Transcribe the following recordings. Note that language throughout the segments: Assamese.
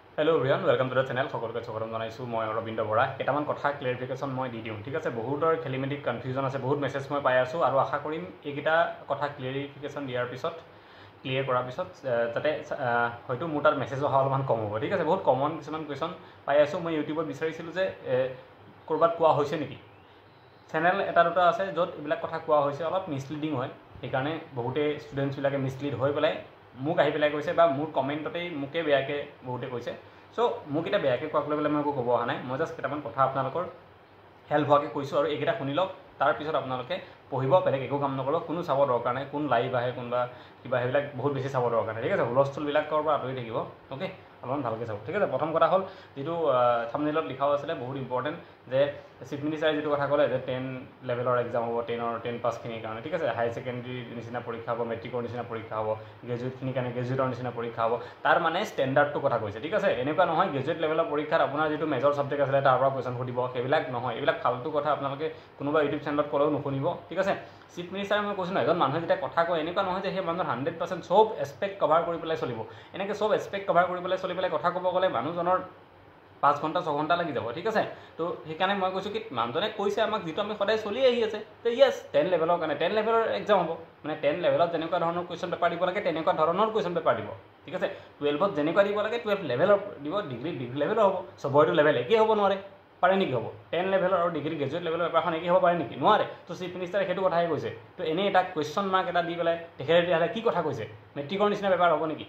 Hello everyone, welcome to the channel. সকলোকে স্বাগতম জনাইছো মই ৰবীন্দ্ৰ বৰা। কেটামান কথা ক্লিয়াৰিফিকেশন মই দি দিম। ঠিক আছে, বহুতৰ খেলিমেলি কনফিউজন আছে, বহুত মেছেজ মই পাই আছো আৰু আশা কৰিম এইকেইটা কথা ক্লিয়াৰিফিকেশন দিয়াৰ পিছত ক্লিয়াৰ কৰাৰ পিছত যাতে হয়তো মোৰ তাত মেছেজ অহা অলপমান কম হ'ব। ঠিক আছে, বহুত কমন কিছুমান কুৱেশ্যন পাই আছো। মই ইউটিউবত বিচাৰিছিলো যে কৰবাত কোৱা হৈছে নেকি, চেনেল এটা দুটা আছে য'ত এইবিলাক কথা কোৱা হৈছে, অলপ মিছলিডিং হয়, সেইকাৰণে বহুতে ষ্টুডেণ্টছবিলাকে মিছলিড হৈ পেলাই মোক আহি পেলাই কৈছে বা মোৰ কমেণ্টতেই মোকে বেয়াকৈ বহুতে কৈছে। চ' মোক এতিয়া বেয়াকৈ কোৱাক লৈ পেলাই মই একো ক'ব অহা নাই, মই জাষ্ট কেইটামান কথা আপোনালোকৰ হেল্প হোৱাকৈ কৈছোঁ আৰু এইকেইটা শুনি লওক। তাৰপিছত আপোনালোকে পঢ়িব, বেলেগ একো কাম নকৰিব, কোনো চাব দৰকাৰ নাই, কোন লাইভ আহে কোনোবা কিবা সেইবিলাক বহুত বেছি চাব দৰকাৰ নাই। ঠিক আছে, হুলস্থুলবিলাকৰ পৰা আঁতৰি থাকিব। অ'কে, অলপমান ভালকৈ চাব। ঠিক আছে, প্ৰথম কথা হ'ল যিটো থাম্বনেইলত লিখাও আছিলে বহুত ইম্পৰ্টেণ্ট, যে চিফ মিনিষ্টাৰে যিটো কথা ক'লে যে 10 লেভেলৰ এক্সাম হ'ব, 10 পাছখিনিৰ কাৰণে। ঠিক আছে, হায়াৰ ছেকেণ্ডেৰীৰ নিচিনা পৰীক্ষা হ'ব, মেট্ৰিকৰ নিচিনা পৰীক্ষা হ'ব, গ্ৰেজুৱেটখিনিৰ কাৰণে গ্ৰেজুৱেটৰ নিচিনা পৰীক্ষা হ'ব। তাৰ মানে ষ্টেণ্ডাৰ্ডটো কথা কৈছে। ঠিক আছে, এনেকুৱা নহয় গ্ৰেজুৱেট লেভেলৰ পৰীক্ষাত আপোনাৰ যিটো মেজৰ ছাবজেক্ট আছিলে তাৰ পৰা কুৱেশ্যন সুধিব, সেইবিলাক নহয়। এইবিলাক ফাল্টু কথা আপোনালোকে কোনোবা ইউটিউব চেনেলত ক'লেও নুশুনিব। ঠিক আছে, চিফ মিনিষ্টাৰে মই কৈছোঁ ন, এজন মানুহে যেতিয়া কথা কয় এনেকুৱা নহয় যে সেই মানুহৰ 100% চব এছপেক্ট কভাৰ কৰি পেলাই চলিব। এনেকৈ চব এছপেক্ট কভাৰ কৰি পেলাই চলি পেলাই কথা ক'ব গ'লে মানুহজনৰ 5 ঘণ্টা 6 ঘণ্টা লাগি যাব। ঠিক আছে, তো সেইকাৰণে মই কৈছোঁ কি মানুহজনে কৈছে আমাক যিটো আমি সদায় চলি আহি আছে, তো য়েছ 10 লেভেলৰ কাৰণে 10 লেভেলৰ এক্সাম হ'ব, মানে 10 লেভেলত যেনেকুৱা ধৰণৰ কুৱেশ্যন পেপাৰ দিব লাগে তেনেকুৱা ধৰণৰ কুৱেশ্যন পেপাৰ দিব। ঠিক আছে, 12ত যেনেকুৱা দিব লাগে 12 লেভেলৰ দিব, ডিগ্ৰী লেভেলৰ হ'ব। চবৰেতো লেভেল একেই হ'ব নোৱাৰে, পাৰে নেকি হ'ব? 10 লেভেলৰ আৰু ডিগ্ৰী গ্ৰেজুৱেট লেভেলৰ পেপাৰখন একেই হ'ব পাৰে নেকি? নোৱাৰে। তো চিফ মিনিষ্টাৰে সেইটো কথাই কৈছে। তো এনেই এটা কুৱেশ্যন মাৰ্ক এটা দি পেলাই তেখেতে তেতিয়াহ'লে কি কথা কৈছে, মেট্ৰিকৰ নিচিনা পেপাৰ হ'ব নেকি?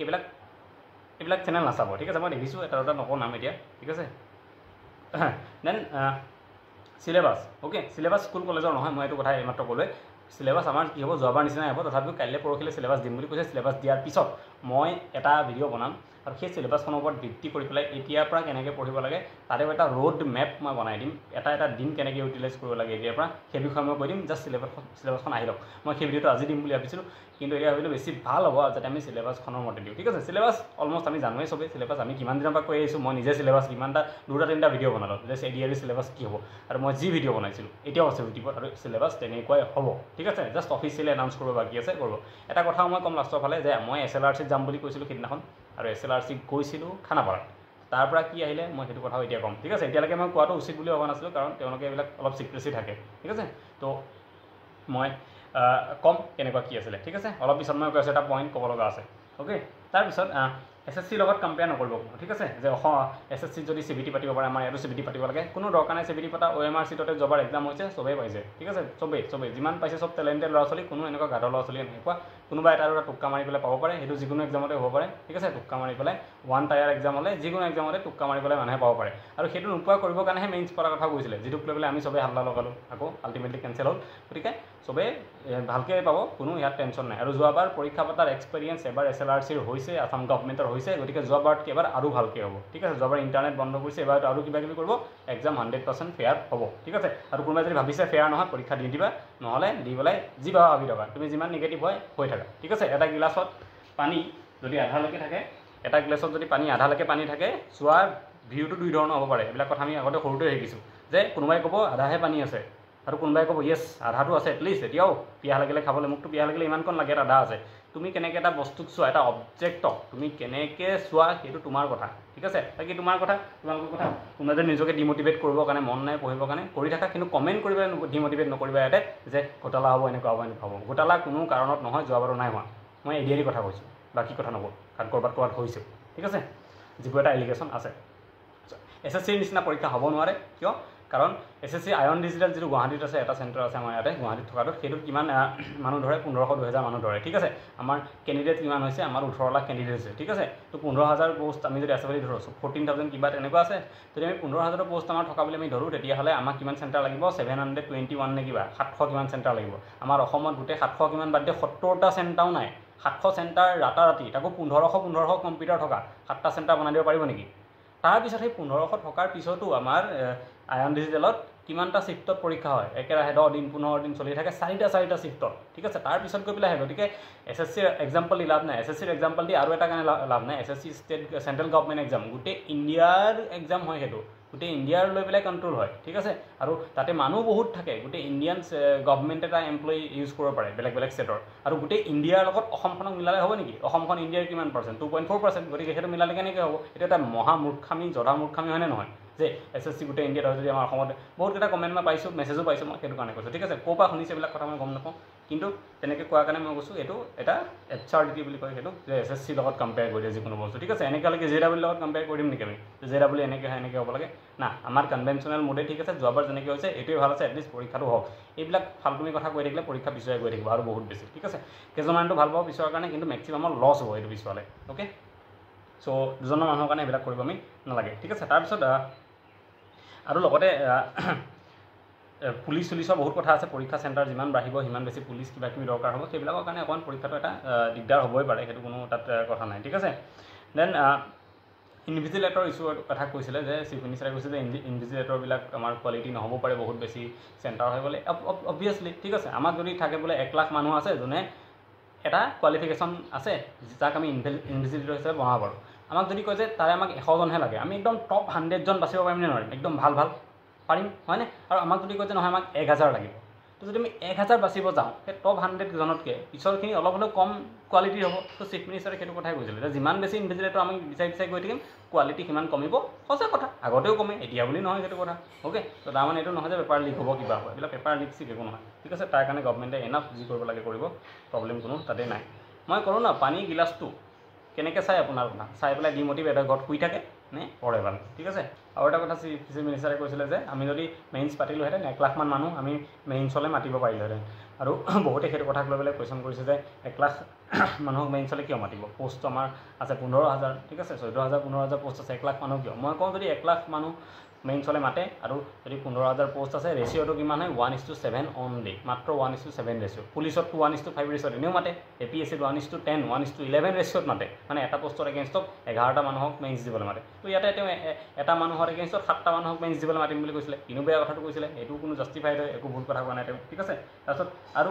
এইবিলাক চেনেল নাচাব। ঠিক আছে, মই দেখিছোঁ এটা দুটা নকওঁ নাম এতিয়া। ঠিক আছে, then syllabus. Okay, syllabus school কলেজৰ নহয়, মই এইটো কথা এইমাত্ৰ ক'লোৱে। চিলেবাছ আমাৰ কি হ'ব, যোৱাবাৰ নিচিনাই হ'ব। তথাপিও কাইলৈ পৰহিলৈ চিলেবাছ দিম বুলি কৈছে। চিলেবাছ দিয়াৰ পিছত মই এটা ভিডিঅ' বনাম আৰু সেই চিলেবাছখনৰ ওপৰত ভিত্তি কৰি পেলাই এতিয়াৰ পৰা কেনেকৈ পঢ়িব লাগে তাতেও এটা ৰোড মেপ মই বনাই দিম। এটা দিন কেনেকৈ ইউটিলাইজ কৰিব লাগে এতিয়াৰ পৰা, সেই বিষয়ে মই কৈ দিম। জাষ্ট চিলেবাছখন আহি লওক। মই সেই ভিডিঅ'টো আজি দিম বুলি ভাবিছিলোঁ, কিন্তু এতিয়া ভাবিলোঁ বেছি ভাল হ'ব যাতে আমি চিলেবাছখনৰ মতে দিওঁ। ঠিক আছে, চিলেবাছ অলমষ্ট আমি জানোৱেই চবেই। চিলেবাছ আমি কিমান দিনৰ পৰা কৈ আহিছোঁ, মই নিজে চিলেবাছ কিমানটা 2-3টা ভিডিঅ' বনালোঁ যে এডিআৰই চিলেবাছ কি হ'ব, আৰু মই যি ভিডিঅ' বনাইছিলোঁ এতিয়াও আছে ইউটিউবত, আৰু চিলেবাছ তেনেকুৱাই হ'ব। ঠিক আছে, জাষ্ট অফিচিয়েলি এনাউন্স কৰিব বাকী আছে, কৰিব। এটা কথাও মই ক'ম লাষ্টৰ ফালে যে মই SLRCত যাম বুলি কৈছিলোঁ সিদিনাখন, আৰু SLRC গৈছিলোঁ খানাপাৰাত। তাৰ পৰা কি আহিলে মই সেইটো কথাও এতিয়া ক'ম। ঠিক আছে, এতিয়ালৈকে মই কোৱাটো উচিত বুলি ভবা নাছিলোঁ, কাৰণ তেওঁলোকে এইবিলাক অলপ চিক্ৰেচি থাকে। ঠিক আছে, তো মই ক'ম কেনেকুৱা কি আছিলে। ঠিক আছে, অলপ পিছত মই কৈ আছোঁ, এটা পইণ্ট ক'ব লগা আছে। অ'কে, তাৰপিছত SSCৰ লগত কম্পেয়াৰ নকৰিব। ঠিক আছে, যে SSCত যদি CBT পাতিব পাৰে, আমাৰ ইয়াতো CBT পাতিব লাগে, কোনো দৰকাৰ নাই। CBT পতা OMR চিটতে যোৱাবাৰ এক্সাম হৈছে, চবেই পাইছে। ঠিক আছে, চবেই যিমান পাইছে চব টেলেণ্টেড ল'ৰা ছোৱালী, কোনো এনেকুৱা গাধৰ ল'ৰা ছোৱালী নাই পোৱা। কোনোবা এটা দুটা টোক্কা মাৰি পেলাই পাব পাৰে, সেইটো যিকোনো এক্সামতে হ'ব পাৰে। ঠিক আছে, টোক্কা মাৰি পেলাই 1 টায়াৰ এক্সাম হ'লে যিকোনো এক্সামতে টোক্কা মাৰি পেলাই মানুহে পাব পাৰে, আৰু সেইটো নোপোৱা কৰিবৰ কাৰণেহে মেইনছ পতাৰ কথা কৈছিলে, যিটোক লৈ পেলাই আমি চবেই হাল্লা লগালোঁ, আকৌ আল্টিমেটলি কেঞ্চেল হ'ল। গতিকে চবেই ভালকৈ পাব, কোনো ইয়াত টেনশ্যন নাই। আৰু যোৱাবাৰ পৰীক্ষা পতাৰ এক্সপেৰিয়েঞ্চ এবাৰ SLRCৰ হৈছে, আসাম গভৰ্ণমেণ্টৰ হৈছে, গতিকে যোৱাবাৰতকৈ এবাৰ আৰু ভালকৈ হ'ব। ঠিক আছে, যোৱাবাৰ ইণ্টাৰনেট বন্ধ কৰিছে, এবাৰ আৰু কিবা কিবি কৰিব, এক্সাম 100% ফেয়াৰ হ'ব। ঠিক আছে, আৰু কোনোবাই যদি ভাবিছে ফেয়াৰ নহয়, পৰীক্ষা দি দিবা, নহ'লে দি পেলাই যি পাবা ভাবি থকা, তুমি যিমান নিগেটিভ হয় হৈ থাকা। ঠিক আছে, এটা গিলাচত পানী যদি আধালৈকে থাকে, এটা গিলাচত যদি আধালৈকে পানী থাকে, চোৱাৰ ভিউটো 2 ধৰণৰ হ'ব পাৰে। এইবিলাক কথা আমি আগতে সৰুতে শিকিছোঁ, যে কোনোবাই ক'ব আধাহে পানী আছে, আৰু কোনোবাই ক'ব য়েছ আধাটো আছে, এটলিষ্ট এতিয়াও পিয়াহ লাগিলে খাবলৈ, মোকতো পিয়াহ লাগিলে ইমানকণ লাগে, আধা আছে। তুমি কেনেকৈ এটা বস্তুক চোৱা, এটা অবজেক্টক তুমি কেনেকৈ চোৱা, সেইটো তোমাৰ কথা। ঠিক আছে, বাকী তোমাৰ কথা, তোমালোকৰ কথা। কোনোবাই যদি নিজকে ডিম'টিভেট কৰিবৰ কাৰণে মন নাই পঢ়িবৰ কাৰণে কৰি থাকা, কিন্তু কমেণ্ট কৰি পেলাই ডিম'টিভেট নকৰিবা ইয়াতে যে ঘোটালা হ'ব, এনেকুৱা হ'ব। ঘোটালা কোনো কাৰণত নহয়, যোৱাবাৰো নাই হোৱা। মই এডিআৰই কথা কৈছোঁ, বাকী কথা নকওঁ, কাৰণ ক'ৰবাত হৈছেও। ঠিক আছে, যিবোৰ এটা এলিগেশ্যন আছে। SSCৰ নিচিনা পৰীক্ষা হ'ব নোৱাৰে, কিয়? কাৰণ SSC আয়ন ডিজিটেল যিটো গুৱাহাটীত আছে, এটা চেণ্টাৰ আছে আমাৰ ইয়াতে গুৱাহাটীত থকাটো, সেইটোত কিমান মানুহ ধৰে, 1500-2000 মানুহ ধৰে। ঠিক আছে, আমাৰ কেণ্ডিডেট কিমান হৈছে, আমাৰ 18 লাখ কেণ্ডিডেট হৈছে। ঠিক আছে, তো 15000 পোষ্ট আমি যদি আছে বুলি ধৰোঁ, 14000 কিবা তেনেকুৱা আছে, যদি আমি 15000 পোষ্ট আমাৰ থকা বুলি আমি ধৰোঁ, তেতিয়াহ'লে আমাক কিমান চেণ্টাৰ লাগিব, 721 নে কিবা, 700 কিমান চেণ্টাৰ লাগিব। আমাৰ অসমত গোটেই 700 কিমান বাদ দিয়ে 70টা চেণ্টাৰো নাই। 700 চেণ্টাৰ ৰাতাৰাতি, তাকো 1500 কম্পিউটাৰ থকা 7টা চেণ্টাৰ বনাই দিব পাৰিব নেকি? তাৰপিছত সেই 1500 থকাৰ পিছতো আমাৰ আয়ন ডিজিটেলত কিমানটা শিফ্টত পৰীক্ষা হয়, একেৰাহে 10 দিন 15 দিন চলি থাকে, 4টা শিফ্টত। ঠিক আছে, তাৰপিছত গৈ পেলাই আহে। গতিকে SSC এক্সাম্পল দি লাভ নাই, SSC এক্সাম্পল দি আৰু এটা কাৰণে লাভ নাই। SSC state central government exam, গোটেই ইণ্ডিয়াৰ এক্সাম হয়, সেইটো গোটেই ইণ্ডিয়াৰ লৈ পেলাই কণ্ট্ৰল হয়, ঠিক আছে। আৰু তাতে মানুহ বহুত থাকে, গোটেই ইণ্ডিয়ান গভৰ্ণমেণ্ট এটা এমপ্লয়ী ইউজ কৰিব পাৰে বেলেগ বেলেগ ষ্টেটৰ। আৰু গোটেই ইণ্ডিয়াৰ লগত অসমখনক মিলালে হ'ব নেকি? অসমখন ইণ্ডিয়াৰ কিমান পাৰ্চেণ্ট? 2.4%। গতিকে সেইটো মিলালে কেনেকৈ হ'ব? এইটো এটা মহামূৰ্খামি, জধা মূৰ্খামি হয়নে নহয়? যে SSC গোটেই ইণ্ডিয়াত হয় যদি আমাৰ অসমত বহুতকেইটা কমেণ্ট মই পাইছোঁ, মেছেজো পাইছোঁ, মই সেইটো কাৰণে কৈছোঁ, ঠিক আছে। ক'ৰ পৰা শুনিছে এইবিলাক কথা মই গম নাপাওঁ, কিন্তু তেনেকৈ কোৱাৰ কাৰণে মই কৈছোঁ এইটো এটা এবচাৰ্ডিটি বুলি কয় সেইটো, যে SSC লগত কম্পেয়াৰ কৰি দিয়ে যিকোনো বস্তু, ঠিক আছে। এনেকৈ হ'লে JEE লগত কম্পেয়াৰ কৰি দিম নেকি আমি? JEE এনেকৈ হয়, এনেকৈ হ'ব লাগে না, আমাৰ কনভেনশ্যনেল মোডে ঠিক আছে। যোৱাবাৰ যেনেকৈ হৈছে এইটোৱে ভাল আছে, এটলিষ্ট পৰীক্ষাটো হওক। এইবিলাক ফাল্টুমি কথা কৈ থাকিলে পৰীক্ষা পিছুৱাই গৈ থাকিব আৰু বহুত বেছি, ঠিক আছে। কেইজনমানটো ভাল পাব পিছুৱাৰ কাৰণে, কিন্তু মেক্সিমামৰ লছ হ'ব এইটো পিছুৱালে, অ'কে। চ' দুজনৰ মানুহৰ কাৰণে এইবিলাক কৰিব আমি নালাগে, ঠিক আছে। তাৰপিছত আৰু লগতে পুলিচ চুলিচৰ বহুত কথা আছে। পৰীক্ষা চেণ্টাৰ যিমান বাঢ়িব সিমান বেছি পুলিচ কিবা কিবি দৰকাৰ হ'ব, সেইবিলাকৰ কাৰণে অকণমান পৰীক্ষাটো এটা দিগদাৰ হ'বই পাৰে, সেইটো কোনো তাত কথা নাই, ঠিক আছে। দেন ইনভিজিলেটৰ ইছ্যুৰ কথা কৈছিলে, যে চিফ মিনিষ্টাৰে কৈছে যে ইনভিজিলেটৰবিলাক আমাৰ কোৱালিটি নহ'ব পাৰে, বহুত বেছি চেণ্টাৰ হৈ গ'লে। অবভিয়াছলি, ঠিক আছে। আমাক যদি থাকে বোলে 1 লাখ মানুহ আছে যোনে এটা কোৱালিফিকেশ্যন আছে, যাক আমি ইনভিজিলেটৰ হিচাপে বনাব পাৰোঁ। আমাক যদি কয় যে তাৰে আমাক 100জনহে লাগে, আমি একদম টপ 100জন বাচিব পাৰিম নে নোৱাৰিম? একদম ভাল ভাল পাৰিম, হয়নে? আৰু আমাক যদি কয় যে নহয় আমাক 1000 লাগিব, তো যদি আমি 1000 বাচিব যাওঁ, সেই টপ 100জনতকৈ পিছৰখিনি অলপ হ'লেও কম কোৱালিটিৰ হ'ব। তো চিফ মিনিষ্টাৰে সেইটো কথাই কৈছিলে, যে যিমান বেছি ইনভিজিলেটৰ আমি বিচাৰি গৈ থাকিম, কোৱালিটি সিমান কমিব। সঁচা কথা, আগতেও কমে, এতিয়া বুলি নহয় সেইটো কথা, অ'কে। তো তাৰমানে এইটো নহয় যে পেপাৰ লিক হ'ব, কিবা হ'ব, এইবিলাক পেপাৰ লিক চিক একো নহয়, ঠিক আছে। তাৰ কাৰণে গভৰ্ণমেণ্টে এনাফ যি কৰিব লাগে কৰিব, প্ৰব্লেম কোনো তাতে নাই। মই কৰোঁ না, পানী গিলাচটো কেনেকৈ চাই আপোনাৰ কথা, চাই পেলাই ডিমটিভেট হৈ ঘৰত শুই থাকে নে পঢ়ে ভাল, ঠিক আছে। আৰু এটা কথা চিফ মিনিষ্টাৰে কৈছিলে যে আমি যদি মেইনছ পাতিলোহেঁতেন 1 লাখ মান মানুহ আমি মেইনছলৈ মাতিব পাৰিলোহেঁতেন। আৰু বহুতে সেইটো কথাক লৈ পেলাই কুৱেশ্যন কৰিছে যে 1 লাখ মানুহক মেইনছলৈ কিয় মাতিব? পোষ্ট আমাৰ আছে 15,000, ঠিক আছে, 14,000 15,000 পোষ্ট আছে, 1 লাখ মানুহ কিয়? মই কওঁ যদি 1 লাখ মানুহ মেইনছলৈ মাতে আৰু যদি 15,000 পোষ্ট আছে, ৰেচিঅ'টো কিমান হয়? 1:7 অনলি, মাত্ৰ 1:7 ৰেচিঅ'। পুলিচত 1:5 ৰেচিঅ'ত এনেও মাতে, APSCত 1:10 1:11 ৰেচিঅ'ত মাতে, মানে এটা পোষ্টৰ এগেইনষ্টত 11টা মানুহক মেইনছ দিবলৈ মাতে। তো ইয়াতে তেওঁ এটা মানুহৰ এগেইনষ্টত 7টা মানুহক মেইনছ দিবলৈ মাতিম বুলি কৈছিলে, কিনো বেয়া কথাটো কৈছিলে, এইটো কোনো জাষ্টিফাইড হয়, একো ভুল কথা কোৱা নাই তেওঁ, ঠিক আছে। তাৰপিছত আৰু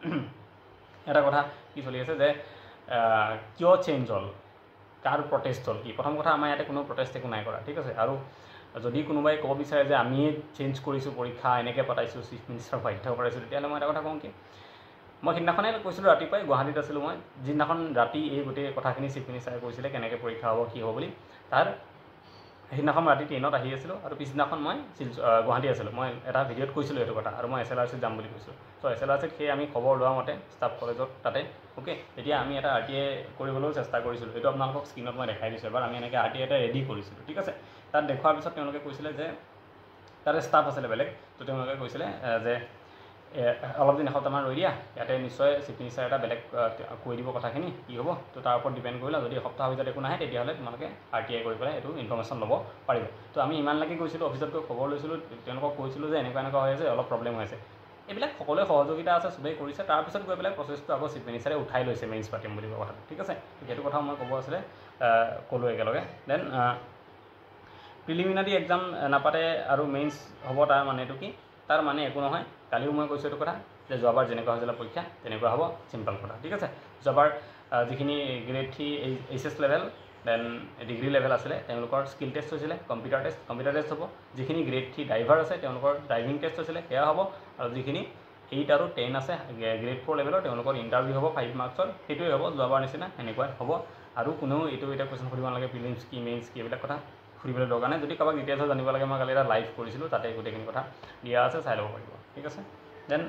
এটা কথা কি চলি আছে, যে কিয় চেঞ্জ হ'ল, কাৰ প্ৰটেষ্ট হ'ল কি? প্ৰথম কথা, আমাৰ ইয়াতে কোনো প্ৰটেষ্ট একো নাই কৰা, ঠিক আছে। আৰু যদি কোনোবাই ক'ব বিচাৰে যে আমিয়ে চেঞ্জ কৰিছোঁ পৰীক্ষা, এনেকৈ পতাইছোঁ, চিফ মিনিষ্টাৰক বাধ্য কৰাইছোঁ, তেতিয়াহ'লে মই এটা কথা কওঁ কি, মই সিদিনাখনে কৈছিলোঁ, ৰাতিপুৱাই গুৱাহাটীত আছিলোঁ মই, যিদিনাখন ৰাতি এই গোটেই কথাখিনি চিফ মিনিষ্টাৰে কৈছিলে কেনেকৈ পৰীক্ষা হ'ব কি হ'ব বুলি, তাৰ সেইদিনাখন ৰাতি ট্ৰেইনত আহি আছিলোঁ, আৰু পিছদিনাখন মই গুৱাহাটী আছিলোঁ। মই এটা ভিডিঅ'ত কৈছিলোঁ এইটো কথা, আৰু মই SLRCত যাম বুলি কৈছিলোঁ। চ' SLRCত সেই আমি খবৰ লোৱা মতে ষ্টাফ কলেজত তাতে, অ'কে। তেতিয়া আমি এটা RTI কৰিবলৈও চেষ্টা কৰিছিলোঁ, সেইটো আপোনালোকক স্ক্ৰীণত মই দেখাই দিছোঁ এবাৰ। আমি এনেকৈ RTI এটা ৰেডি কৰিছিলোঁ, ঠিক আছে। তাত দেখুৱাৰ পিছত তেওঁলোকে কৈছিলে যে তাতে ষ্টাফ আছিলে বেলেগ, তো তেওঁলোকে কৈছিলে যে অলপ দিন এসপ্তাহমান ৰৈ দিয়া, ইয়াতে নিশ্চয় চিফ মিনিষ্টাৰ এটা বেলেগ কৈ দিব কথাখিনি কি হ'ব, তো তাৰ ওপৰত ডিপেণ্ড কৰিলা, যদি এসপ্তাহৰ ভিতৰত একো নাহে তেতিয়াহ'লে তোমালোকে RTI কৰি পেলাই এইটো ইনফৰ্মেশ্যন ল'ব পাৰিব। তো আমি ইমানলৈকে গৈছিলোঁ, অফিচত গৈ খবৰ লৈছিলোঁ, তেওঁলোকক কৈছিলোঁ যে এনেকুৱা হৈ আছে, অলপ প্ৰব্লেম হৈ আছে। এইবিলাক সকলোৱে সহযোগিতা আছে, চবেই কৰিছে। তাৰপিছত গৈ পেলাই প্ৰচেছটো আকৌ চিফ মিনিষ্টাৰে উঠাই লৈছে মেইনছ পাতিম বুলি কোৱা কথাটো, ঠিক আছে। সেইটো কথাও মই ক'ব আছিলে, ক'লোঁ একেলগে। দেন প্ৰিলিমিনাৰী এক্সাম নাপাতে আৰু মেইনছ হ'ব, তাৰ মানে এইটো কি? তাৰ মানে একো নহয়। কালিও মই কৈছোঁ এইটো কথা, যে যোৱাবাৰ যেনেকুৱা হৈছিলে পৰীক্ষা তেনেকুৱা হ'ব, চিম্পল কথা, ঠিক আছে। যোৱাবাৰ যিখিনি grade 3 HS level then degree level আছিলে, তেওঁলোকৰ স্কিল টেষ্ট হৈছিলে, কম্পিউটাৰ টেষ্ট হ'ব। যিখিনি গ্ৰেড 3 ড্ৰাইভাৰ আছে তেওঁলোকৰ ড্ৰাইভিং টেষ্ট হৈছিলে, সেয়া হ'ব। আৰু যিখিনি 8 আৰু 10 আছে গ্ৰেড 4 লেভেলৰ, তেওঁলোকৰ ইণ্টাৰভিউ হ'ব 5 মাৰ্কছৰ, সেইটোৱে হ'ব যোৱাবাৰ নিচিনা, সেনেকুৱাই হ'ব। আৰু কোনেও এইটো এতিয়া কুৱেশ্যন সুধিব নালাগে, প্ৰিলিমছ কি মেইনছ কি এইবিলাক কথা সুধিবলৈ দৰকাৰ নাই। যদি কাৰোবাক ডিটেইলছত জানিব লাগে, মই কালি এটা লাইভ কৰিছিলোঁ, তাতে গোটেইখিনি কথা দিয়া আছে, চাই ল'ব পাৰিব, ঠিক আছে। দেন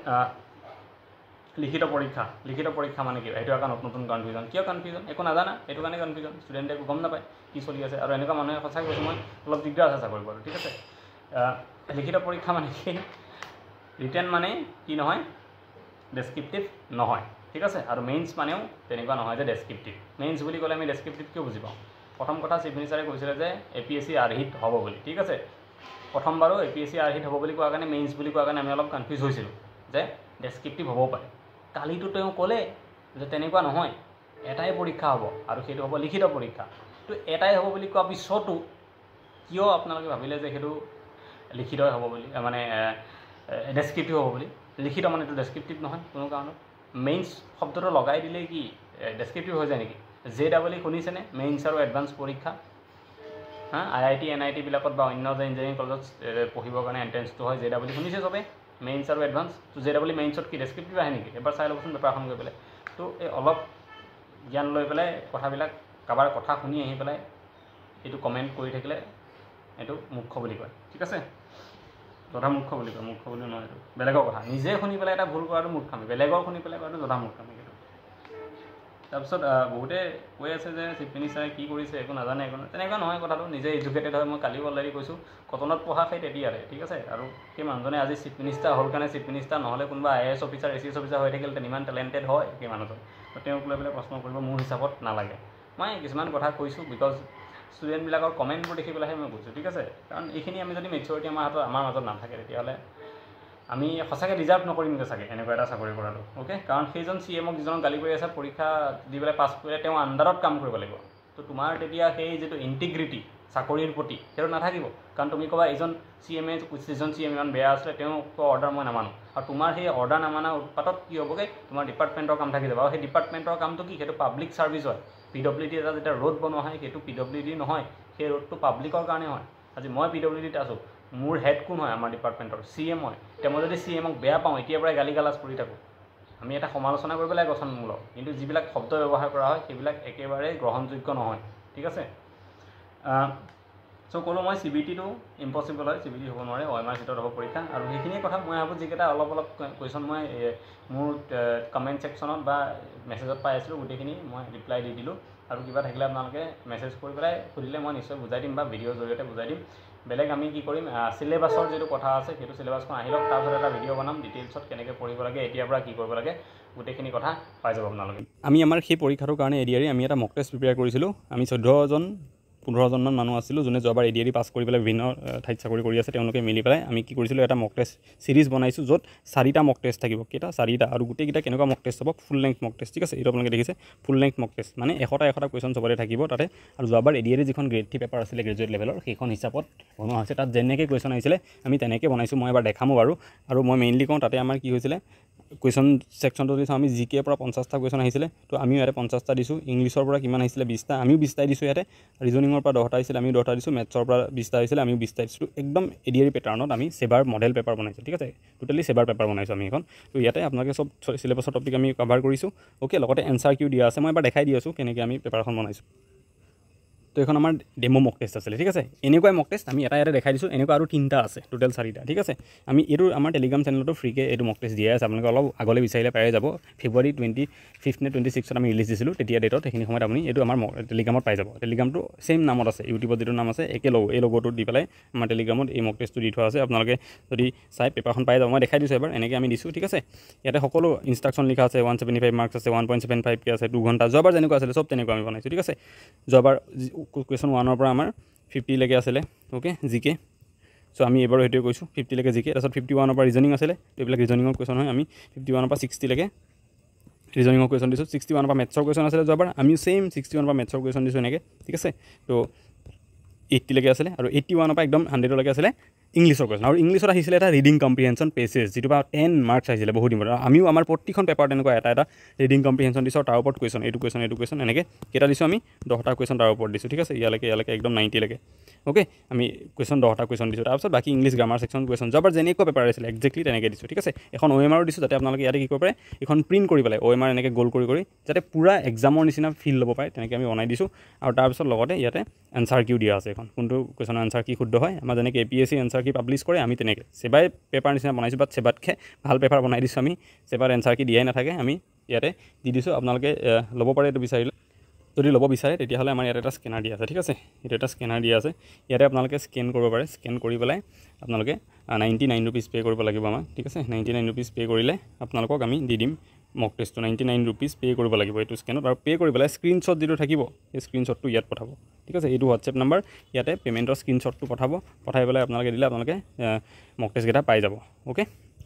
লিখিত পৰীক্ষা মানে কি? সেইটো এটা নতুন কনফিউজন। কিয় কনফিউজন? একো নাজানা, সেইটো কাৰণে কনফিউজন। ষ্টুডেণ্টে একো গম নাপায় কি চলি আছে, আৰু এনেকুৱা মানুহে সঁচাকৈ কৈছোঁ মই, অলপ দিগদাৰ আছে চাকৰি পোৱাটো, ঠিক আছে। লিখিত পৰীক্ষা মানে কি? ৰিটেন মানে কি নহয়? ডেছক্ৰিপটিভ নহয়, ঠিক আছে। আৰু মেইনছ মানেও তেনেকুৱা নহয় যে ডেছক্ৰিপটিভ। মেইনছ বুলি ক'লে আমি ডেছক্ৰিপটিভ কিয় বুজি পাওঁ? প্ৰথম কথা, চিফ মিনিষ্টাৰে কৈছিলে যে APSC আৰ্হিত হ'ব বুলি, ঠিক আছে। প্ৰথমবাৰো APSC আৰ্হিত হ'ব বুলি কোৱা কাৰণে, মেইনছ বুলি কোৱা কাৰণে আমি অলপ কনফিউজ হৈছিলোঁ যে ডেছক্ৰিপটিভ হ'বও পাৰে। কালিতো তেওঁ ক'লে যে তেনেকুৱা নহয়, এটাই পৰীক্ষা হ'ব, আৰু সেইটো হ'ব লিখিত পৰীক্ষা। তো এটাই হ'ব বুলি কোৱাৰ পিছতো কিয় আপোনালোকে ভাবিলে যে সেইটো লিখিতই হ'ব বুলি, মানে ডেছক্ৰিপটিভ হ'ব বুলি? লিখিত মানেতো ডেছক্ৰিপটিভ নহয় কোনো কাৰণত, মেইনছ শব্দটো লগাই দিলেই কি ডেছক্ৰিপটিভ হৈ যায় নেকি JEE শুনিছেনে মেইনছ আৰু এডভান্স পৰীক্ষা IIT NIT বিলাকত বা অন্য যে ইঞ্জিনিয়াৰিং কলেজত পঢ়িবৰ কাৰণে এণ্ট্ৰেঞ্চটো হয় JEE শুনিছে চবে মেইনছ আৰু এডভান্স তো JEE মেইনছত কি ডেছক্ৰিপটিভ আহে নেকি এবাৰ চাই ল'বচোন পেপাৰখন গৈ পেলাই তো এই অলপ জ্ঞান লৈ পেলাই কথাবিলাক কাৰোবাৰ কথা শুনি আহি পেলাই এইটো কমেণ্ট কৰি থাকিলে এইটো মূৰ্খ বুলি কয় ঠিক আছে যথা মূৰ্খ বুলি কয় মূৰ্খ বুলি নহয় এইটো বেলেগৰ কথা নিজে শুনি পেলাই এটা ভুল কৰাটো মূৰ্খামি বেলেগৰ শুনি পেলাই কৰাটো যথা মূৰ্খামি সেইটো তাৰপিছত বহুতে কৈ আছে যে চিফ মিনিষ্টাৰে কি কৰিছে একো নাজানে একো তেনেকুৱা নহয় কথাটো নিজে এডুকেটেড হয় মই কালিও অলৰেডি কৈছোঁ কটনত পঢ়া সেই তেতিয়াৰে ঠিক আছে আৰু সেই মানুহজনে আজি চিফ মিনিষ্টাৰ হ'ল কাৰণে চিফ মিনিষ্টাৰ নহ'লে কোনোবা IAS অফিচাৰ ACS অফিচাৰ হৈ থাকিলে ইমান টেলেণ্টেড হয় সেই মানুহজন তো তেওঁক লৈ পেলাই প্ৰশ্ন কৰিব মোৰ হিচাপত নালাগে মই কিছুমান কথা কৈছোঁ বিকজ ষ্টুডেণ্টবিলাকৰ কমেণ্টবোৰ দেখি পেলাইহে মই কৈছোঁ ঠিক আছে কাৰণ এইখিনি আমি যদি মেচিউৰিটি আমাৰ মাজত নাথাকে তেতিয়াহ'লে আমি সঁচাকৈ ডিজাৰ্ভ নকৰিমগৈ চাগে এনেকুৱা এটা চাকৰি কৰাটো অ'কে কাৰণ সেইজন CMক যিজনক গালি কৰি আছে পৰীক্ষা দি পেলাই পাছ কৰিলে তেওঁ আণ্ডাৰত কাম কৰিব লাগিব তো তোমাৰ তেতিয়া সেই যিটো ইণ্টিগ্ৰিটি চাকৰিৰ প্ৰতি সেইটো নাথাকিব কাৰণ তুমি ক'বা যিজন CM ইমান বেয়া আছিলে তেওঁ অৰ্ডাৰ মই নামানো আৰু তোমাৰ সেই অৰ্ডাৰ নামানা উৎপাতত কি হ'বগৈ তোমাৰ ডিপাৰ্টমেণ্টৰ কাম থাকি যাব আৰু সেই ডিপাৰ্টমেণ্টৰ কামটো কি সেইটো পাব্লিক ছাৰ্ভিচ হয় PWD এটা যেতিয়া ৰোড বনোৱা হয় সেইটো PWD নহয় সেই ৰোডটো পাব্লিকৰ কাৰণে হয় আজি মই PWDত আছোঁ মোৰ হেড কোন হয় আমাৰ ডিপাৰ্টমেণ্টৰ CM হয় এতিয়া মই যদি CMক বেয়া পাওঁ এতিয়াৰ পৰাই গালি গালাজ কৰি থাকোঁ আমি এটা সমালোচনা কৰিব লাগে গঠনমূলক কিন্তু যিবিলাক শব্দ ব্যৱহাৰ কৰা হয় সেইবিলাক একেবাৰে গ্ৰহণযোগ্য নহয় ঠিক আছে চ' ক'লোঁ মই CBTটো ইম্পচিবল হয় CBT হ'ব নোৱাৰে OMR ভিতৰত হ'ব পৰীক্ষা আৰু সেইখিনিয়ে কথা মই ভাবোঁ যিকেইটা অলপ কুৱেশ্যন মই মোৰ কমেণ্ট ছেকশ্যনত বা মেছেজত পাই আছিলোঁ গোটেইখিনি মই ৰিপ্লাই দি দিলোঁ আৰু কিবা থাকিলে আপোনালোকে মেছেজ কৰি পেলাই সুধিলে মই নিশ্চয় বুজাই দিম বা ভিডিঅ'ৰ জৰিয়তে বুজাই দিম বেলেগ আমি কি কৰিম চিলেবাছৰ যিটো কথা আছে সেইটো চিলেবাছখন আহি লওক তাৰপিছত এটা ভিডিঅ' বনাম ডিটেইলছত কেনেকৈ পঢ়িব লাগে এতিয়াৰ পৰা কি কৰিব লাগে গোটেইখিনি কথা পাই যাব আপোনালোকে আমি আমাৰ সেই পৰীক্ষাটোৰ কাৰণে ADRE আমি এটা মক টেষ্ট প্ৰিপেয়াৰ কৰিছিলোঁ আমি 15জনমান মানুহ আছিলোঁ যোনে যোৱাবাৰ ADRE পাছ কৰি পেলাই বিভিন্ন ঠাইত চাকৰি কৰি আছে তেওঁলোকে মিলি পেলাই আমি কি কৰিছিলোঁ এটা মক টেষ্ট চিৰিজ বনাইছোঁ য'ত 4টা মক টেষ্ট থাকিব কেইটা 4টা আৰু গোটেইকেইটা কেনেকুৱা মক টেষ্ট হ'ব ফুল লেংথ মক টেষ্ট ঠিক আছে এইটো আপোনালোকে দেখিছে ফুল লেংথ মক টেষ্ট মানে 100টা কুৱেশ্যন চবতে থাকিব তাতে আৰু যোৱাবাৰ ADRE যিখন গ্ৰেড 3 পেপাৰ আছিলে গ্ৰেজুৱেট লেভেলৰ সেইখন হিচাপত বনোৱা হৈছে তাত যেনেকৈ কুৱেশ্যন আহিছিলে আমি তেনেকৈ বনাইছোঁ মই এবাৰ দেখামো বাৰু আৰু মই মেইনলি কওঁ তাতে আমাৰ কি হৈছিলে কুৱেশ্যন ছেকশ্যনটো যদি চাওঁ আমি GKৰ পৰা 50টা কুৱেশ্যন আহিছিলে তো আমিও ইয়াতে 50টা দিছোঁ ইংলিছৰ পৰা কিমান আহিছিলে 20টা আমিও 20টাই দিছোঁ ইয়াতে ৰিজনিঙৰ পৰা 10টা আহিছিলে আমিও 10টা দিছোঁ মেথছৰ পৰা 20টা আহিছিলে আমিও 20টা দিছোঁ একদম ADRE পেটাৰ্ণত আমি সেবাৰ মডেল পেপাৰ বনাইছোঁ ঠিক আছে টোটেলি সেবাৰ পেপাৰ বনাইছোঁ আমি এখন তো ইয়াতে আপোনালোকে চব চিলেবাছৰ টপিক আমি কভাৰ কৰিছোঁ অ'কে লগতে এনচাৰ কিউ দিয়া আছে মই এবাৰ দেখাই দি আছোঁ কেনেকৈ আমি পেপাৰখন বনাইছোঁ তো এখন আমাৰ ডেমো মক টেষ্ট আছিলে ঠিক আছে এনেকুৱাই মক টেষ্ট আমি এটা দেখাই দিছোঁ এনেকুৱা আৰু 3টা আছে টোটেল 4টা ঠিক আছে আমি এইটো আমাৰ টেলিগ্ৰাম চেনেলতো ফ্ৰীকৈ এইটো মক টেষ্ট দিয়া আছে আপোনালোকে অলপ আগলৈ বিচাৰিলে পাই যাব ফেব্ৰুৱাৰী 25 নে 26ত আমি ৰিলিজ দিছিলোঁ তেতিয়া ডেটত সেইখিনি সময়ত আপুনি এইটো আমাৰ টেলিগ্ৰামত পাই যাব টেলিগ্ৰামটো ছেইম নামত আছে ইউটিউবত যিটো নাম আছে একে এই লগটো দি পেলাই আমাৰ টেলিগ্ৰামত এই মক টেষ্টটো দি থোৱা আছে আপোনালোকে যদি চাই পেপাৰখন পাই যাব মই দেখাই দিছোঁ এবাৰ এনেকৈ আমি দিছোঁ ঠিক আছে ইয়াতে সকলো ইনষ্ট্ৰাকশ্যন লিখা আছে 175 মাৰ্কছ আছে 1.75 কে আছে 2 ঘণ্টা যোৱাবাৰ যেনেকুৱা আছিলে চব তেনেকুৱা আমি বনাইছোঁ ঠিক আছে যোৱাবাৰ কুৱেশ্যন 1ৰ পৰা আমাৰ 50 লৈকে আছিলে অ'কে GK চ' আমি এইবাৰ সেইটোৱে কৈছোঁ 50 লৈকে GK তাৰপিছত 51ৰ পৰা ৰিজনিং আছিলে এইবিলাক ৰিজনিঙৰ কুৱেশ্যন হয় আমি 51ৰ পৰা 60 লৈকে ৰিজনিঙৰ কুৱেশ্যন দিছোঁ 61ৰ পৰা মেথছৰ কুৱেশ্যন আছিলে যোৱাবাৰ আমিও ছেইম 61ৰ পৰা মেথছৰ কুৱেশ্যন দিছোঁ এনেকৈ ঠিক আছে তো 80 লৈকে আছিলে আৰু 81ৰ পৰা একদম 100 লৈকে আছিলে ইংলিছৰ কুৱেশ্যন আৰু ইংলিছত আহিছিলে এটা ৰিডিং কম্প্ৰিহেনশ্যন পেছেজ যিটো পৰা 10 মাৰ্কছ আহিছিলে বহুত দিন আমিও আমাৰ প্ৰতিখন পেপাৰ তেনেকুৱা এটা ৰিডিং কম্প্ৰিহেনশ্যন দিছোঁ তাৰ ওপৰত কুৱেশ্যন এইটো কুৱেশ্যন এনেকৈ কেইটা দিছোঁ আমি 10টা কুৱেশ্যন তাৰ ওপৰত দিছোঁ ঠিক আছে ইয়ালৈকে একদম 90 লৈকে অ'কে আমি কুৱেশ্যন 10টা কুৱেশ্যন দিছোঁ তাৰপিছত বাকী ইংলিছ গ্ৰামাৰ ছেকশ্যন কুৱেশ্যন যোৱাবাৰ যেনেকুৱা পেপাৰ আছিলে একজেক্টলি তেনেকৈ দিছোঁ ঠিক আছে এখন OMRও দিছোঁ যাতে আপোনালোকে ইয়াতে কি কৰিব পাৰে এখন প্ৰিণ্ট কৰি পেলাই OMR এনেকৈ গ'ল কৰি যাতে পূৰা এক্সামৰ নিচিনা ফিল ল'ব পাৰে তেনেকৈ আমি বনাই দিছোঁ আৰু তাৰপিছত লগতে ইয়াতে এনচাৰ কিউ দিয়া আছে এখন কোনটো কুৱেশ্যনৰ এনচাৰ কি শুদ্ধ হয় আমাৰ যেনেকৈ APSC এনচাৰ কি পাব্লিছ কৰে আমি তেনেকৈ সেবাই পেপাৰ নিচিনা বনাইছোঁ বাট সেবাতকৈ ভাল পেপাৰ বনাই দিছোঁ আমি সেবাৰ এনচাৰ কি দিয়াই নাথাকে আমি ইয়াতে দি দিছোঁ আপোনালোকে ল'ব পাৰে এইটো বিচাৰিলে যদি ল'ব বিচাৰে তেতিয়াহ'লে আমাৰ ইয়াতে এটা স্কেনাৰ দিয়া আছে ঠিক আছে এইটো এটা স্কেনাৰ দিয়া আছে ইয়াতে আপোনালোকে স্কেন কৰিব পাৰে স্কেন কৰি পেলাই আপোনালোকে 99 ৰুপিজ পে' কৰিব লাগিব আমাক ঠিক আছে 99 ৰুপিজ পে' কৰিলে আপোনালোকক আমি দি দিম মক টেষ্টটো 99 ৰুপিজ পে' কৰিব লাগিব এইটো স্কেনত আৰু পে' কৰি পেলাই স্ক্ৰীনশ্বট যিটো থাকিব সেই স্ক্ৰীনশ্বটটো ইয়াত পঠাব ঠিক আছে এইটো হোৱাটছএপ নাম্বাৰ ইয়াতে পে'মেণ্টৰ স্ক্ৰীনশ্বটটো পঠাই পেলাই আপোনালোকে দিলে আপোনালোকে মক টেষ্টকেইটা পাই যাব অ'কে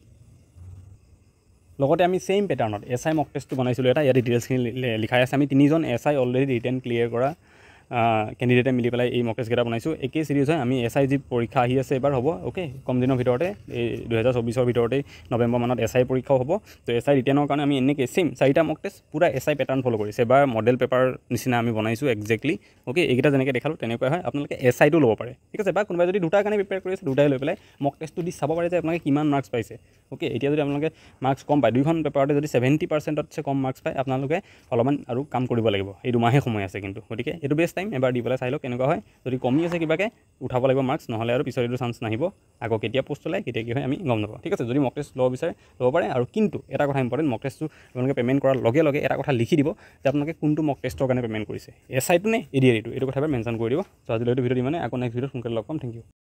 লগতে আমি ছেইম পেটাৰ্ণত SI মক টেষ্টটো বনাইছিলোঁ এটা ইয়াতে ডিটেইলছখিনি লিখাই আছে আমি 3জন SI অলৰেডি ৰিটেন ক্লিয়াৰ কৰা কেণ্ডিডেটে মিলি পেলাই এই মক টেষ্টকেইটা বনাইছোঁ। একেই চিৰিজ হয়। আমি SI যি পৰীক্ষা আহি আছে এবাৰ হ'ব, অ'কে, কম দিনৰ ভিতৰতে এই 2024 ভিতৰতেই নৱেম্বৰ মানত SI পৰীক্ষাও হ'ব। তো SI ৰিটেনৰ কাৰণে আমি এনেকৈ ছেইম 4টা মক টেষ্ট পূৰা SI পেটাৰ্ণ ফ'ল' কৰিছে। এবাৰ মডেল পেপাৰ নিচিনা আমি বনাইছোঁ একজেক্টলি, অ'কে। এইকেইটা যেনেকৈ দেখালোঁ তেনেকুৱাই হয়। আপোনালোকে SIটো ল'ব পাৰে, ঠিক আছে, বা কোনোবাই যদি দুটাৰ কাৰণে প্ৰিপেয়াৰ কৰিছে দুটাই লৈ পেলাই মক টেষ্টটো দি চাব পাৰে যে আপোনালোকে কিমান মাৰ্কছ পাইছে, অ'কে। এতিয়া যদি আপোনালোকে মাৰ্কছ কম পায়, দুইখন পেপাৰতে যদি 70%তছে কম মাৰ্কছ পায়, আপোনালোকে অলপমান আৰু কাম কৰিব লাগিব। এই 2 মাহে সময় আছে কিন্তু, গতিকে এইটো বেষ্ট টাইম, এবাৰ দি পেলাই চাই লওক কেনেকুৱা হয়। যদি কমি আছে কিবাকৈ উঠাব লাগিব মাৰ্কছ, নহ'লে আৰু পিছত এইটো চান্স নাহিব। আকৌ কেতিয়া পোষ্ট ওলায় কেতিয়া কি হয় আমি গম নাপাওঁ, ঠিক আছে। যদি মক টেষ্ট ল'ব বিচাৰে ল'ব পাৰে। আৰু কিন্তু এটা কথা ইম্পৰ্টেণ্ট, মক টেষ্টটো আপোনালোকে পে'মেণ্ট কৰাৰ লগে লগে এটা কথা লিখি দিব যে আপোনালোকে কোনটো মক টেষ্টৰ কাৰণে পে'মেণ্ট কৰিছে, SIটো নে ADRE টো, এইটো কথা এবাৰ মেনশ্যন কৰি দিব। চ' আজিলৈ এইটো ভিডিঅ' ইমানে, আকৌ নেক্সট ভিডিঅ'ত সোনকালে লগ পাম। Thank U.